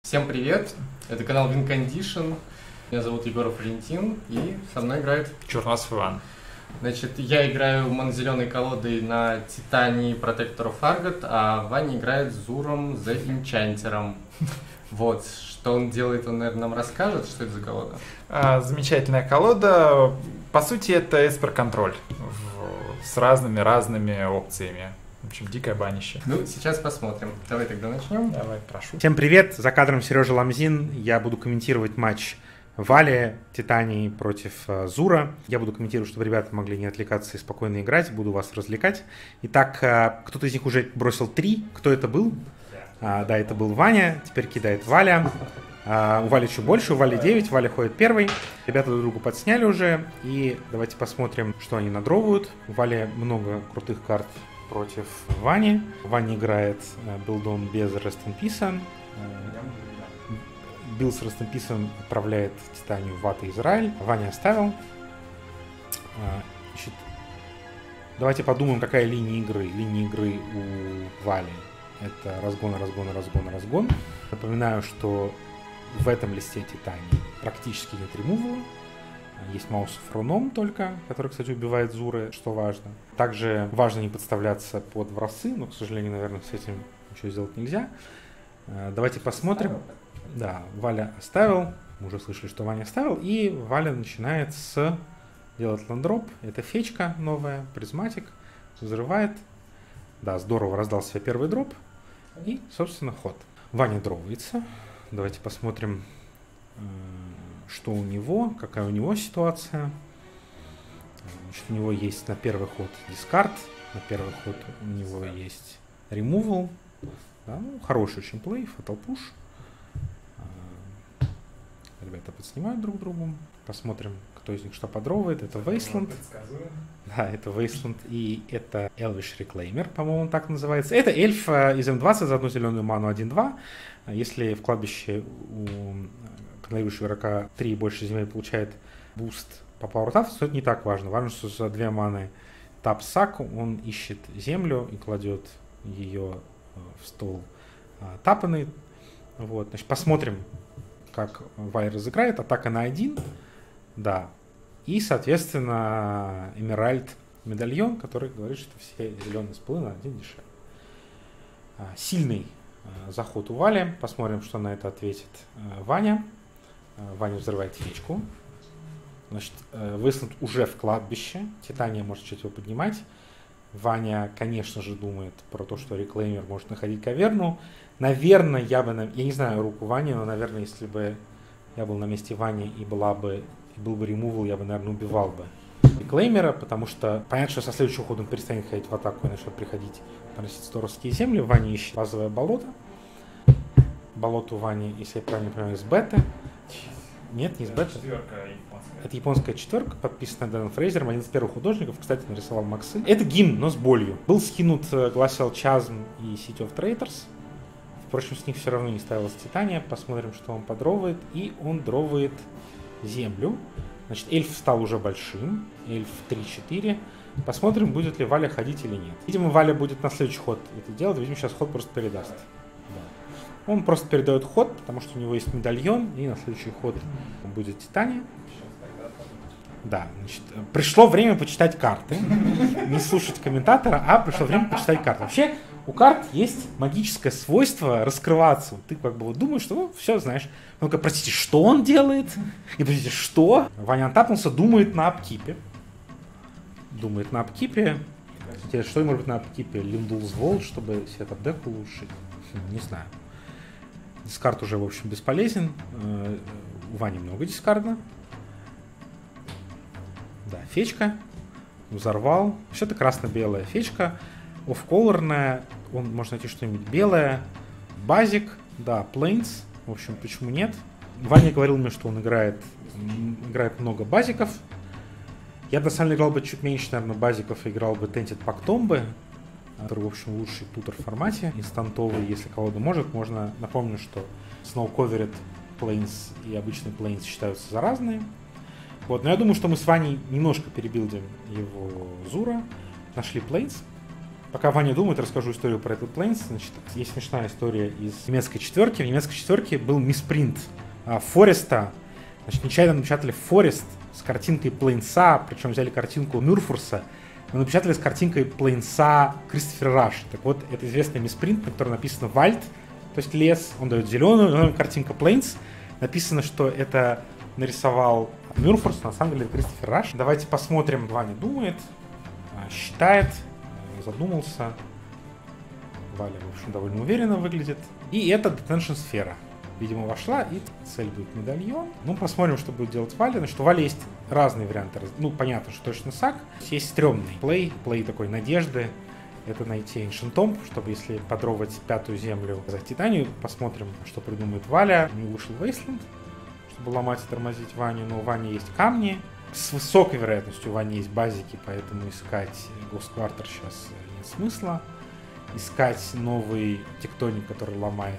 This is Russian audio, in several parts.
Всем привет, это канал Win Condition, меня зовут Егоров Валентин, и со мной играет Черносов Иван. Значит, я играю моно-зеленой колодой на Титании Protector of Argot, а Ваня играет Зуром The Enchanter'ом. Вот, что он делает, он, наверное, нам расскажет, что это за колода. Замечательная колода. По сути, это эспер-контроль с разными опциями. В общем, дикое банище. Ну, сейчас посмотрим. Давай тогда начнем. Давай, прошу. Всем привет, за кадром Сережа Ламзин. Я буду комментировать матч Вали Титании против Зура. Я буду комментировать, чтобы ребята могли не отвлекаться и спокойно играть. Буду вас развлекать. Итак, кто-то из них уже бросил 3. Кто это был? Да, это был Ваня. Теперь кидает Валя. У Вали чуть больше, у Вали 9, Валя ходит первый. Ребята друг другу подсняли уже. И давайте посмотрим, что они надровывают. У Вали много крутых карт против Вани. Ваня играет билдом без Rest in Peace. Билд с Rest in Peace отправляет Титанию в ад и Израиль. Ваня оставил. Значит, давайте подумаем, какая линия игры. Линия игры у Вали — это разгон. Напоминаю, что в этом листе Титании практически нет ремувала. Есть маус с фроном только, который, кстати, убивает Зуры, что важно. Также важно не подставляться под врасы, но, к сожалению, наверное, с этим ничего сделать нельзя. Давайте посмотрим. Да, Валя оставил. Мы уже слышали, что Ваня оставил. И Валя начинает делать ландроп. Это фечка новая, призматик. Взрывает. Да, здорово, раздал себе первый дроп. И, собственно, ход. Ваня дровается. Давайте посмотрим, что у него, какая у него ситуация. Значит, у него есть на первый ход дискард, на первый ход у него есть ремувал. Да, ну, хороший очень плей, фатал пуш. Ребята подснимают друг другу. Посмотрим, кто из них что подровывает. Это Wasteland. Да, это Wasteland и это Elvish Reclaimer, по-моему, он так называется. Это эльф из М20 за одну зеленую ману 1-2. Если в кладбище у контролирующего игрока 3 и больше земель получает буст по Power Tap, то это не так важно. Важно, что за 2 маны тап сак он ищет землю и кладет ее в стол тапанный. Вот, значит, посмотрим, как Валя разыграет. Атака на 1. Да. И, соответственно, Эмеральд медальон, который говорит, что все зеленые спылы на 1 дешевле. Сильный заход у Вали. Посмотрим, что на это ответит Ваня. Ваня взрывает фечку. Значит, Wasteland уже в кладбище. Титания может чуть его поднимать. Ваня, конечно же, думает про то, что Реклеймер может находить каверну. Наверное, я не знаю руку Вани, но, наверное, если бы я был на месте Вани и был бы ремувал, я бы, наверное, убивал бы Реклеймера, потому что понятно, что со следующего хода он перестанет ходить в атаку и начнет приходить поносить сторовские земли. Ваня ищет базовое болото. Болото у Вани, если я правильно понимаю, из беты. Нет, не из беты. Это японская четверка, подписанная Дэном Фрейзером, один из первых художников, кстати, нарисовал Максы. Это гимн, но с болью. Был скинут Glacial Chasm и City of Traitors. Впрочем, с них все равно не ставилась Титания. Посмотрим, что он подровывает. И он дровывает землю. Значит, эльф стал уже большим. Эльф 3-4. Посмотрим, будет ли Валя ходить или нет. Видимо, Валя будет на следующий ход это делать. Видимо, сейчас ход просто передаст. Да. Он просто передает ход, потому что у него есть медальон. И на следующий ход будет Титания. Да, значит, пришло время почитать карты. Не слушать комментатора, а пришло время почитать карты. Вообще, у карт есть магическое свойство раскрываться. Ты как бы вот думаешь, что ну, все знаешь. Ну-ка, простите, что он делает? И простите, что? Ваня антапнулся, думает на апкипе. Думает на апкипе. Интересно, что может быть на апкипе? Линдулс Волт, чтобы сетап дек улучшить? Не знаю. Дискард уже, в общем, бесполезен. У Вани много дискарда. Да, фечка. Взорвал. Все это красно-белая фечка. Оффколорная. Он может найти что-нибудь белое. Базик. Да, Plains. В общем, почему нет? Ваня говорил мне, что он играет много базиков. Я на самом деле играл бы чуть меньше, наверное, базиков. Играл бы Tented Pack Tomb, который, в общем, лучший тутор в формате. Инстантовый, если колода может. Можно, напомню, что Snow Covered Plains и обычный Plains считаются за разные. Вот, но я думаю, что мы с Ваней немножко перебилдим его Зура. Нашли Plains. Пока Ваня думает, расскажу историю про этот Plains. Значит, есть смешная история из немецкой четверки. В немецкой четверке был миспринт Фореста. Значит, нечаянно напечатали Форест с картинкой Плейнса, причем взяли картинку Мюрфорса, но напечатали с картинкой Плейнса Кристофера Раш. Так вот, это известный миспринт, на котором написано Вальд, то есть лес, он дает зеленую, но картинка Плейнс. Написано, что это нарисовал Мюрфорс, на самом деле Кристофер Раш. Давайте посмотрим, Ваня думает, считает, задумался. Валя, в общем, довольно уверенно выглядит. И это Detention сфера. Видимо, вошла, и цель будет медальон. Ну, посмотрим, что будет делать Валя. Значит, у Вали есть разные варианты. Ну, понятно, что точно сак. Есть стрёмный плей такой надежды. Это найти Ancient Tomb, чтобы, если подровать пятую землю за Титанию, посмотрим, что придумает Валя. У него вышел Wasteland, чтобы ломать и тормозить Ваню, но у Вани есть камни. С высокой вероятностью у Вани есть базики, поэтому искать Ghost Quarter сейчас нет смысла. Искать новый тектоник, который ломает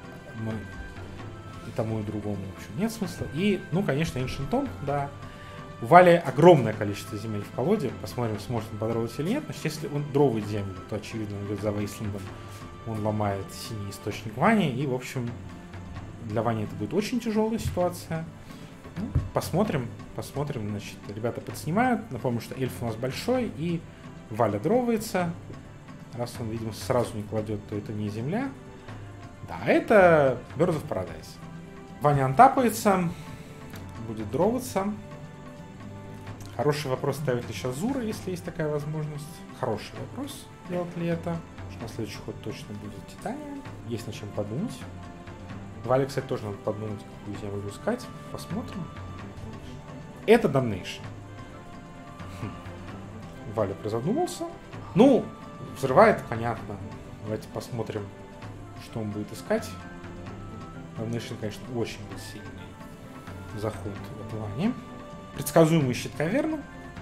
и тому, и другому, в общем, нет смысла. И, ну, конечно, Ancient Tomb, да. У Вали огромное количество земель в колоде. Посмотрим, сможет он подровать или нет. Значит, если он дровает землю, то, очевидно, он идет за Вейслендом. Он ломает синий источник Вани. И, в общем, для Вани это будет очень тяжелая ситуация. Ну, посмотрим. Значит, ребята подснимают. Напомню, что эльф у нас большой. И Валя дровается. Раз он, видимо, сразу не кладет, то это не земля. Да, это Birds of Paradise. Ваня антапается. Будет дроваться. Хороший вопрос, ставит ли сейчас Зура, если есть такая возможность. Хороший вопрос, делать ли это. Потому что на следующий ход точно будет Титания. Есть над чем подумать. Вале, кстати, тоже надо подумать, какую землю искать. Посмотрим. Это Damnation. Валя призадумался. Ну, взрывает, понятно. Давайте посмотрим, что он будет искать. Damnation, конечно, очень будет сильный заход в Ване. Предсказуемый щит каверну.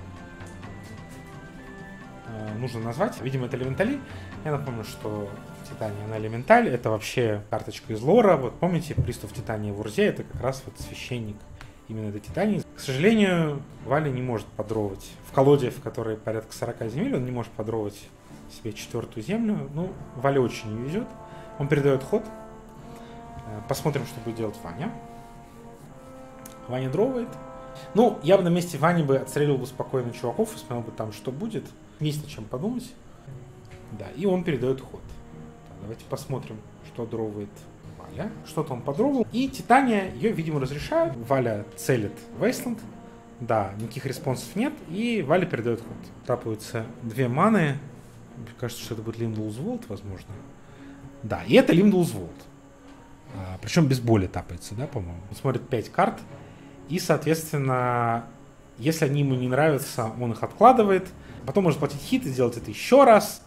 Нужно назвать. Видимо, это элементали. Я напомню, что Титания, она элементаль. Это вообще карточка из лора. Вот помните, пристав Титании в Урзе, это как раз вот священник именно этой Титании. К сожалению, Валя не может подровать. В колоде, в которой порядка 40 земель, он не может подровать себе четвертую землю. Ну, Вале очень не везет. Он передает ход. Посмотрим, что будет делать Ваня. Ваня дровает. Ну, я бы на месте Вани бы отстреливал бы спокойно чуваков и смотрел бы там, что будет. Есть над чем подумать. Да, и он передает ход. Давайте посмотрим, что дровает Валя. Что-то он подровал. И Титания, ее, видимо, разрешают. Валя целит Wasteland. Да, никаких респонсов нет. И Валя передает ход. Тапаются 2 маны. Мне кажется, что это будет Limdal's Vault, возможно. Да, и это Limdal's Vault. Причем без боли тапается, да, по-моему. Он смотрит 5 карт. И, соответственно, если они ему не нравятся, он их откладывает. Потом может платить хит и сделать это еще раз.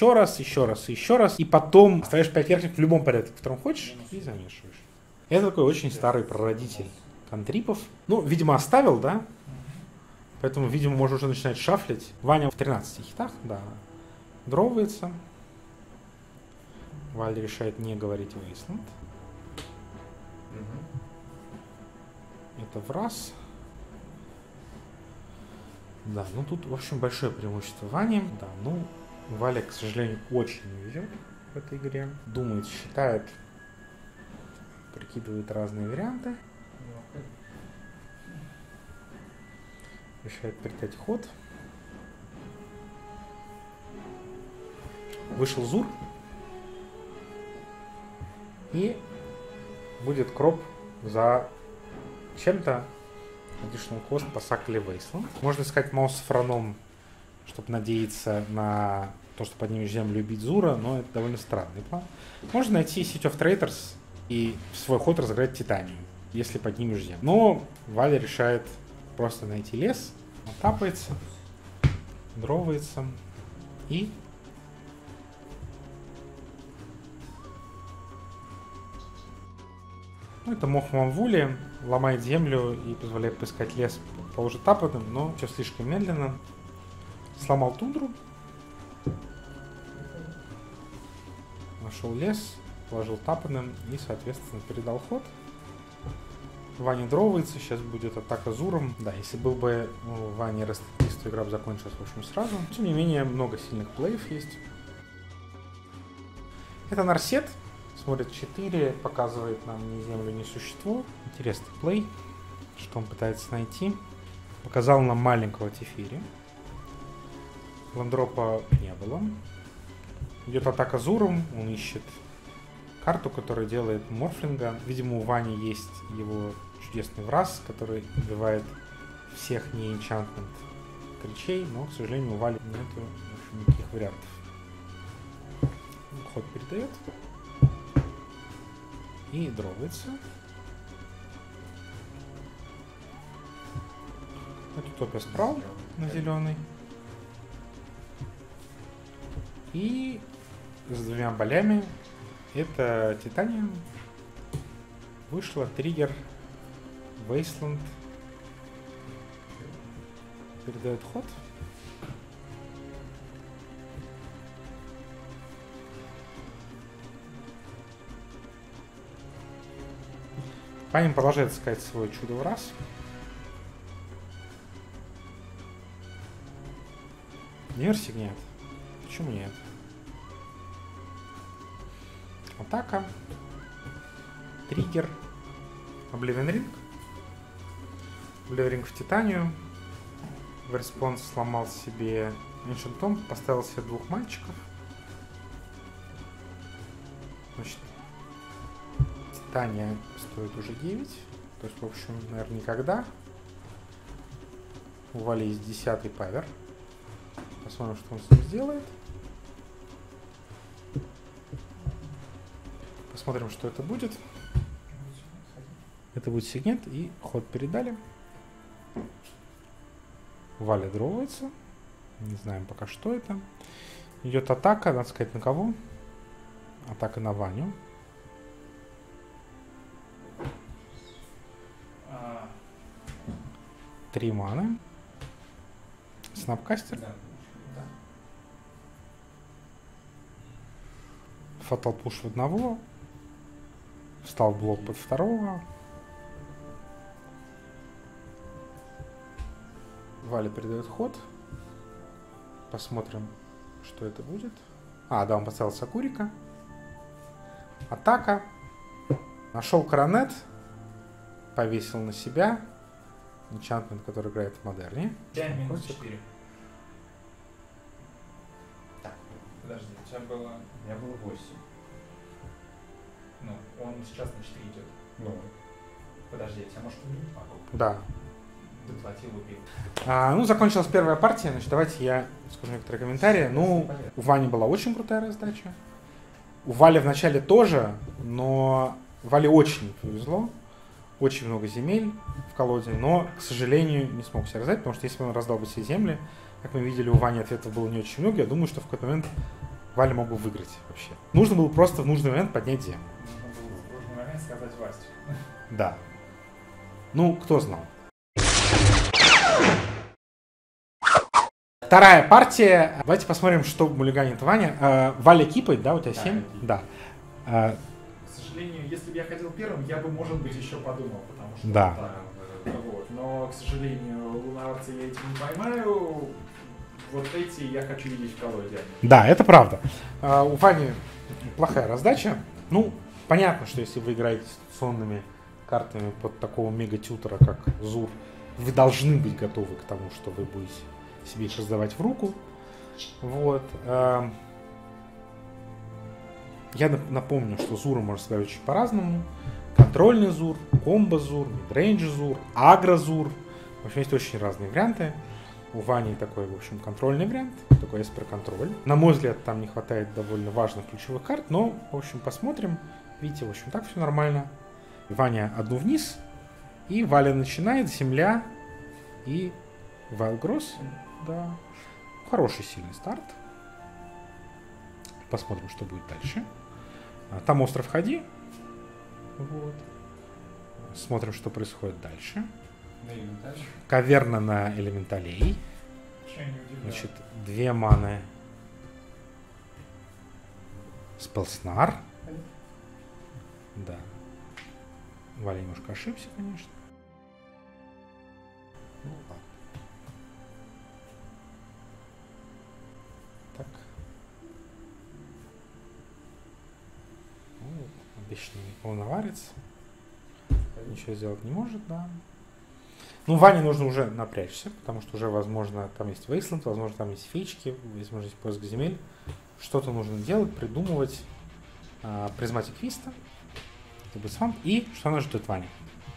И потом ставишь 5 верхних в любом порядке, в котором хочешь, и замешиваешь. Это такой очень старый прародитель контрипов. Ну, видимо, оставил, да? Поэтому, видимо, можно уже начинать шафлить. Ваня в 13 хитах, да. Дровается. Валя решает не говорить Wasteland. Это в раз. Да, ну тут, в общем, большое преимущество Вани. Да, ну, Валя, к сожалению, очень не везет в этой игре. Думает, считает, прикидывает разные варианты. Решает притать ход. Вышел Зур. И будет кроп за чем-то additional cost по Сакле Wasteland. Можно искать Маус с Фроном, чтобы надеяться на то, что поднимешь землю и бить Зура, но это довольно странный план. Можно найти City of Traitors и в свой ход разыграть Титанию, если поднимешь землю. Но Валя решает просто найти лес, он тапается, дровается и... Ну, это мох Мамвули, ломает землю и позволяет поискать лес по уже тапанным, но все слишком медленно. Сломал тундру. Нашел лес, положил тапанным и, соответственно, передал ход. Ваня дровается, сейчас будет атака Зуром. Да, если был бы Ваня Растатист, то игра бы закончилась, в общем, сразу. Тем не менее, много сильных плеев есть. Это Нарсет. Смотрит 4, показывает нам ни землю, ни существо. Интересный плей. Что он пытается найти? Показал нам маленького Тефири. Ландропа не было. Идет атака Зуром. Он ищет карту, которая делает морфлинга. Видимо, у Вани есть его чудесный враз, который убивает всех не-энчантмент кричей, но, к сожалению, у Вали нету никаких вариантов. Ход передает. И дровается. Это Топия Спрал на зеленый. И с двумя болями это Титаниум. Вышла триггер Wasteland. Передает ход. Панин продолжает искать свой чудо-враз. Диверсии нет. Почему нет? Атака. Триггер. Обливион Ринг. Обливион Ринг в Титанию. В респонс сломал себе Ancient Tomb, поставил себе 2 мальчиков. Значит, Титания стоит уже 9. То есть, в общем, наверное, никогда. У Вали есть 10-й павер. Посмотрим, что он с ним сделает. Посмотрим, что это будет. Это будет сигнет, и ход передали. Валя дровается. Не знаем пока, что это. Идет атака, надо сказать, на кого? Атака на Ваню. Три маны. Снапкастер. Фатал пуш в одного. Встал блок под второго. Валя передает ход. Посмотрим, что это будет. А, да, он поставил Сакурика. Атака. Нашел коронет. Повесил на себя. Энчантмент, который играет в модерне. Минус 4. Так, подожди, у тебя было... У меня было 8. Ну, он сейчас на 4 идет. Ну, подожди, я тебя, может, убить могу? Да. Доплатил, убил. Ну, закончилась первая партия. Значит, давайте я скажу некоторые комментарии. Ну, у Вани была очень крутая раздача. У Вали вначале тоже, но Вале очень повезло. Очень много земель в колоде, но, к сожалению, не смог себя раздать, потому что если бы он раздал бы все земли, как мы видели, у Вани ответов было не очень много, я думаю, что в какой-то момент Валя мог бы выиграть вообще. Нужно было просто в нужный момент поднять землю. Нужно было в нужный момент сказать Вастю. Да. Ну, кто знал. Вторая партия. Давайте посмотрим, что мулиганит Ваня. Валя кипает, да, у тебя 7? Да. К сожалению, если бы я ходил первым, я бы, может быть, еще подумал, потому что... Да. Вот. Но, к сожалению, лунарцы я эти не поймаю. Вот эти я хочу видеть в колоде. Да, это правда. У Вани плохая раздача. Ну, понятно, что если вы играете ситуационными картами под такого мега-тютера, как Зур, вы должны быть готовы к тому, что вы будете себе их раздавать в руку. Вот. Я напомню, что Зура можно сказать очень по-разному. Контрольный Зур, комбо-Зур, мидрейндж-Зур, агро-Зур. В общем, есть очень разные варианты. У Вани такой, в общем, контрольный вариант, такой эспер-контроль. На мой взгляд, там не хватает довольно важных ключевых карт, но, в общем, посмотрим. Видите, в общем, так все нормально. Ваня одну вниз, и Валя начинает, земля и Вайлгросс. Да. Хороший, сильный старт. Посмотрим, что будет дальше. Там остров Ходи. Вот. Смотрим, что происходит дальше. Каверна на элементалей. Значит, 2 маны. Спелснар. Да. Валя немножко ошибся, конечно. Ну ладно. Так. Обычный полноварец. Ничего сделать не может, да. Ну, Ване нужно уже напрячься, потому что уже, возможно, там есть Wasteland, возможно, там есть фички, возможно, есть поиск земель. Что-то нужно делать, придумывать. Призматик Виста, Свамп, и что она ждет Ване.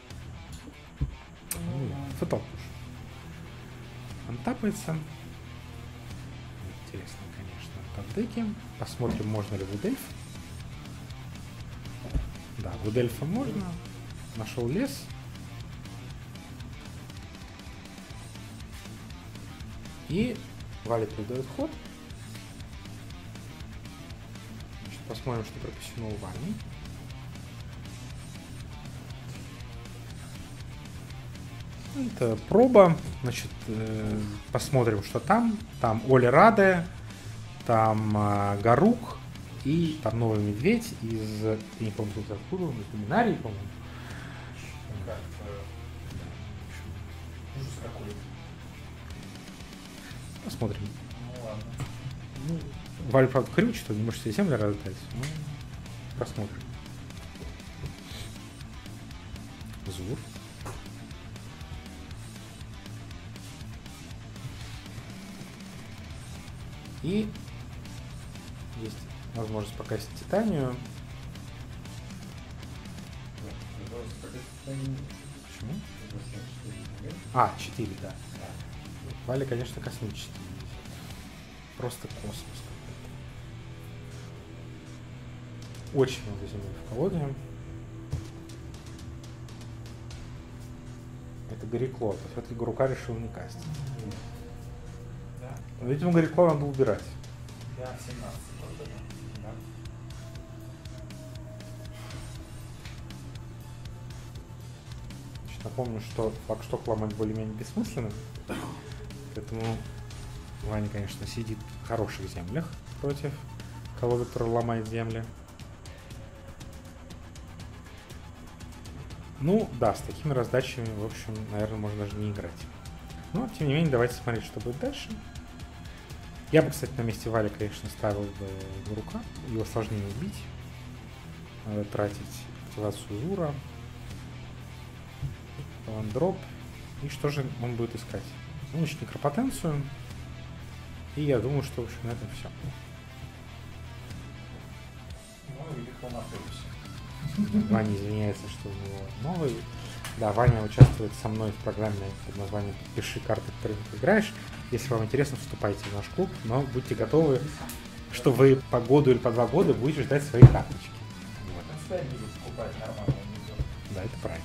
Футбол. Он тапается. Интересно, конечно, поддыки. Посмотрим, можно ли Вудельф. Да, Вудельфа можно. Нашел лес. И Валя передает ход. Значит, посмотрим, что пропущено у Вани. Это проба. Значит, посмотрим, что там. Там Оля Раде, там Гарук и там новый медведь из, я не помню, откуда он, из Доминарии, по-моему. Ужас какой. Посмотрим. Ну ладно. Ну, Валь, правда, крючит, что не может себе земли раздать. Ну, посмотрим. Зур. И есть возможность покосить Титанию. Почему? 4, да. Валя, конечно, космический. Просто космос какой-то. Очень много земель в колоде. Это Горикло. То все-таки Горука решил не кастить. Да. Но, видимо, Горикло надо убирать. Да, 17. Да. Значит, напомню, что флагшток ломать более-менее бессмысленно. Поэтому Ваня, конечно, сидит в хороших землях против колоды, которая ломает земли. Ну, да, с такими раздачами, в общем, наверное, можно даже не играть. Но, тем не менее, давайте смотреть, что будет дальше. Я бы, кстати, на месте Вали, конечно, ставил бы Горука. Его сложнее убить. Надо тратить активацию Зура. Дроп. И что же он будет искать? Он ищет некропотенцию. И я думаю, что, в общем, на этом все. Ну, или хроматоис. Ваня извиняется, что у него новый. Да, Ваня участвует со мной в программе под названием «Подпиши карты, которые ты играешь». Если вам интересно, вступайте в наш клуб, но будьте готовы, что вы по году или по 2 года будете ждать свои карточки. Вот. Покупать нормально. Да, это правильно.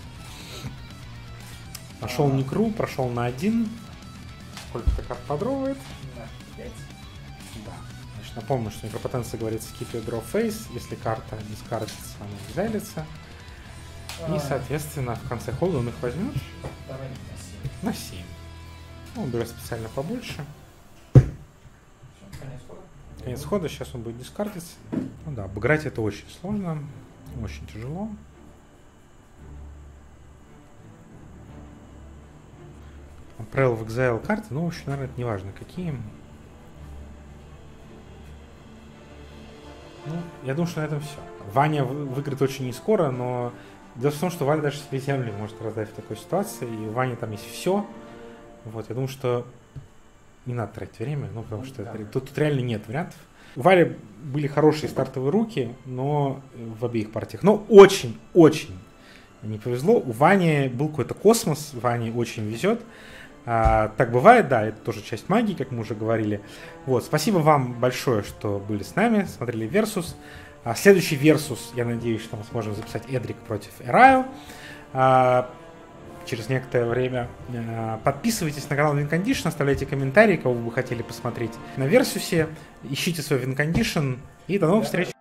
Нашел Некру, прошел на 1. Сколько-то карт подровывает. На 5. Да. Значит, напомню, что некропотенция говорится keep your draw face. Если карта дискардится, она экзайлится. И, соответственно, в конце хода он их возьмет. Давай на 7. На 7. Ну, он берет специально побольше. Все, конец хода. Конец хода, сейчас он будет дискардиться. Ну да, обыграть это очень сложно, очень тяжело. Отправил в экзайл карты, ну, в общем, наверное, это не важно, какие. Ну, я думаю, что на этом все. Ваня выиграет очень не скоро, но дело в том, что Ваня даже себе земли может раздать в такой ситуации, и у Вани там есть все. Вот, я думаю, что не надо тратить время, ну, потому что тут реально нет вариантов. У Вали были хорошие стартовые руки, но в обеих партиях. Но очень-очень не повезло. У Вани был какой-то космос, Ване очень везет. Так бывает, да, это тоже часть магии, как мы уже говорили. Вот, спасибо вам большое, что были с нами, смотрели Versus. Следующий Versus, я надеюсь, что мы сможем записать Эдрик против Эраю через некоторое время. Подписывайтесь на канал WinCondition, оставляйте комментарии, кого вы бы хотели посмотреть на Versus, ищите свой WinCondition и до новых встреч!